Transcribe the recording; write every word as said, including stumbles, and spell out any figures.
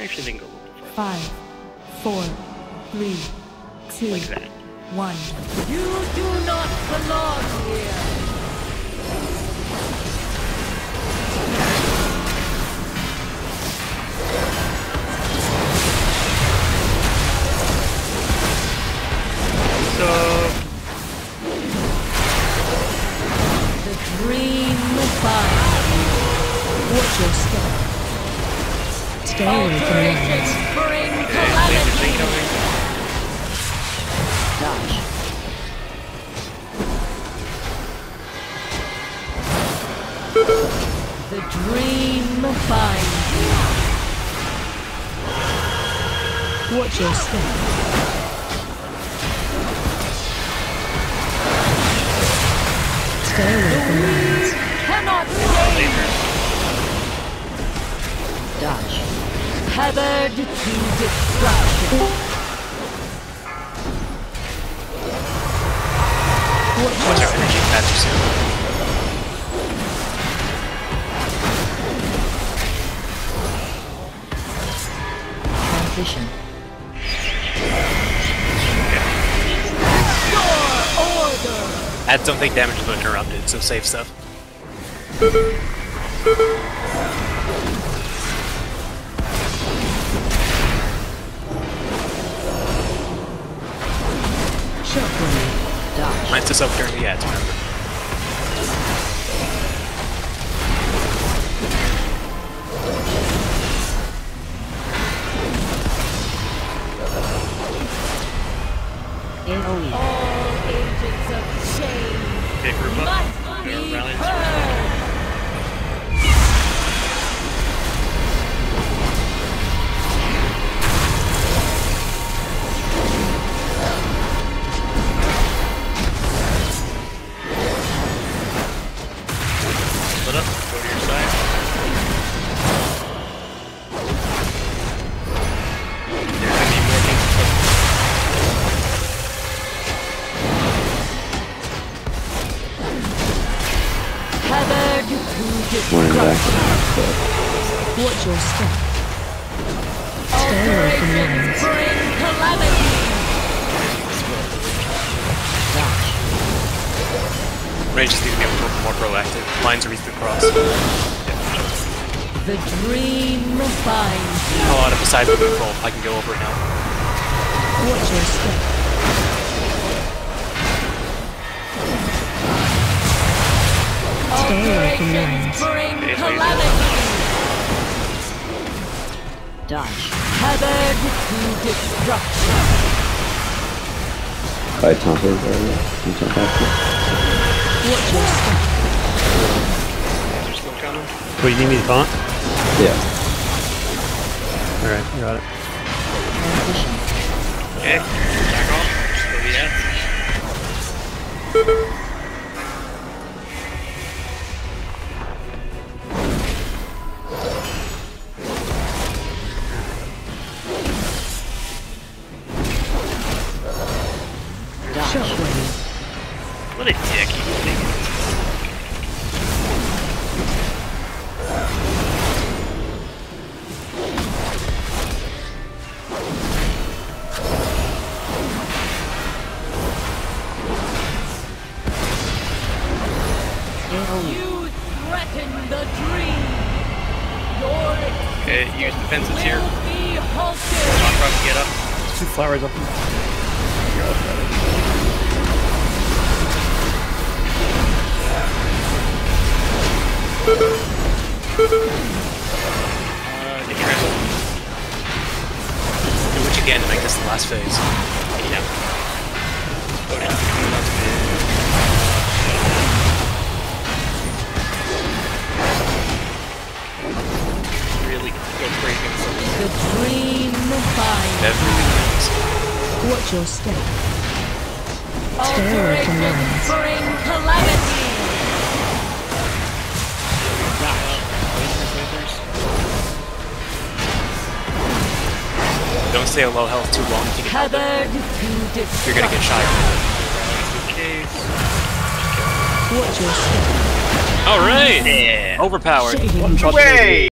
actually didn't go a little bit Five, four, three, two, like that. one. You do not belong here. So The dream binds you. Watch your step. Stay away from enemies. Alterations bring okay, laser thing calamity. coming. Dodge. The dream binds you. Watch your step. Stay away from enemies. Cannot save. Lasers. Dodge. Tethered to destruction. Watch our energy patch soon. Transition. Add something damage to interrupted, so save stuff. Shockwave. Dodge. Rinse this up during the ads, remember. AoE. All agents of change Okay, group up. must They're be rallying. heard. Split up, go to your side. There's gonna be more things. Tethered to Morning back. destruction. Watch your step. Stay away from Alterations enemies. bring calamity. Dodge. Rage just need to be a little more proactive. Lines are easy to cross. The dream binds you. A lot of besides moving control. I can go over it now. Watch your step. Stay away from enemies. Bring Okay, calamity. Dodge. Tethered to destruction. Fight Tompa earlier. Can you jump back here? Watch your step. They're still coming. What, you need me to taunt? Yeah. Alright, got it. Transition. Okay, back off. Just go the ads. Dodge. Shockwave. What a dick you think. AoE. You threaten the dream. Your Okay, use defensives here. will be halted. Rock Rock, get up. Two flowers up. Uh, get trampled. Do what you can to make this the last phase. Yeah. Go down. Come up to mid. Really go crazy against something. The dream binds. That really wins. Watch your step. Stay away from Alterations enemies. bring calamity. Lasers, lasers. Don't stay at low health too long if you can help it. Tethered to destruction. You're gonna get shot. Case. Watch your step. Alright! Yeah. Overpowered. Shading. Way!